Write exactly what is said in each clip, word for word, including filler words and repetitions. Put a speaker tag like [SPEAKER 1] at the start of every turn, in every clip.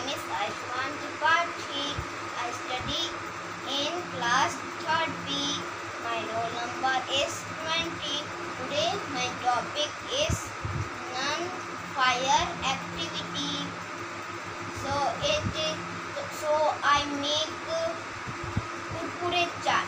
[SPEAKER 1] name is Aishman Tripathi. I study in class third B. My roll number is twenty. Today my topic is non-fire activity. So it so I make kurkure chaat.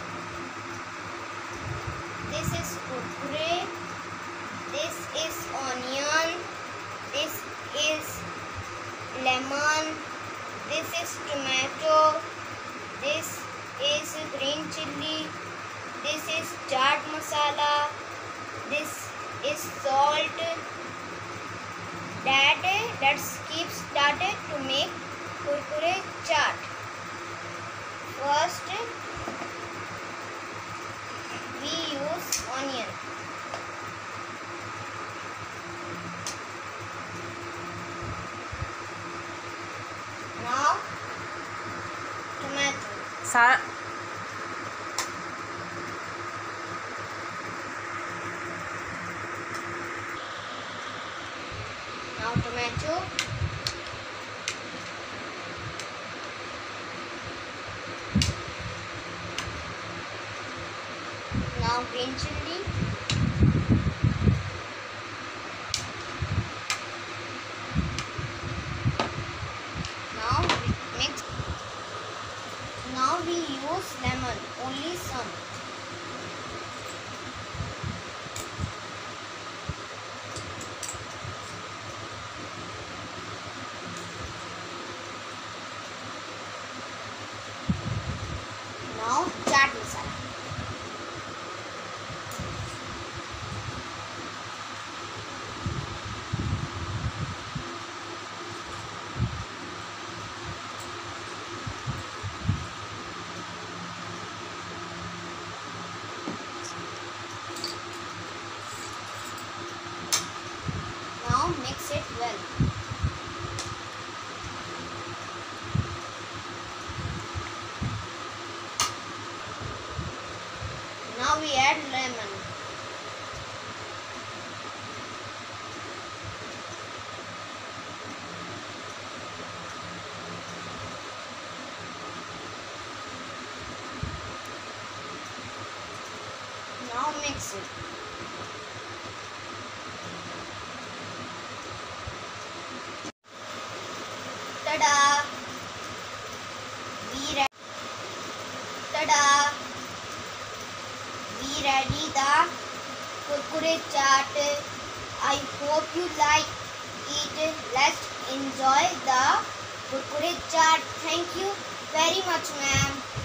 [SPEAKER 1] This is kurkure. This is onion. This is lemon. This is tomato. This is green chilli. This is chaat masala. This is salt. That let's keep started to make kurkure chaat. First we use onion. Now tomato.
[SPEAKER 2] Sa
[SPEAKER 1] Now tomato. Now green chilli. Now we mix. Now we use lemon, only some. Now chaat masala. Now mix it well. Now we add lemon. Now mix it. Tada! We ready. Tada! We ready the kurkure chaat. I hope you like it. Let's enjoy the kurkure chaat. Thank you very much, ma'am.